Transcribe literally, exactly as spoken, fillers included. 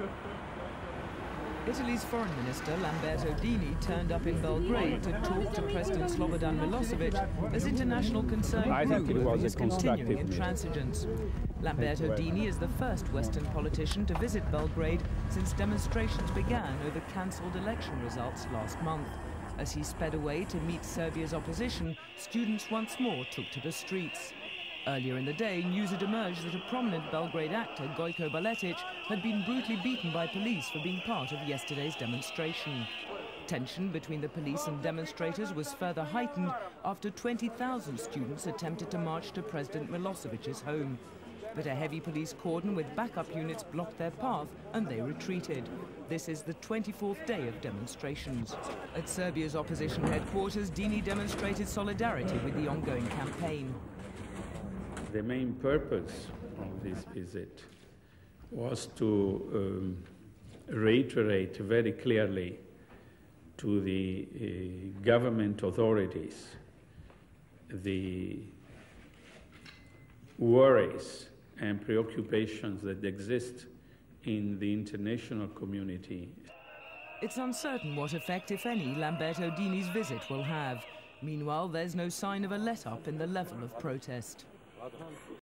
Italy's Foreign Minister Lamberto Dini turned up in Belgrade to talk to President Slobodan Milosevic as international concern grew over his continuing intransigence. Lamberto Dini is the first Western politician to visit Belgrade since demonstrations began over cancelled election results last month. As he sped away to meet Serbia's opposition, students once more took to the streets. Earlier in the day, news had emerged that a prominent Belgrade actor, Gojko Baletic, had been brutally beaten by police for being part of yesterday's demonstration. Tension between the police and demonstrators was further heightened after twenty thousand students attempted to march to President Milosevic's home. But a heavy police cordon with backup units blocked their path and they retreated. This is the twenty-fourth day of demonstrations. At Serbia's opposition headquarters, Dini demonstrated solidarity with the ongoing campaign. The main purpose of this visit was to um, reiterate very clearly to the uh, government authorities the worries and preoccupations that exist in the international community. It's uncertain what effect, if any, Lamberto Dini's visit will have. Meanwhile, there's no sign of a let-up in the level of protest.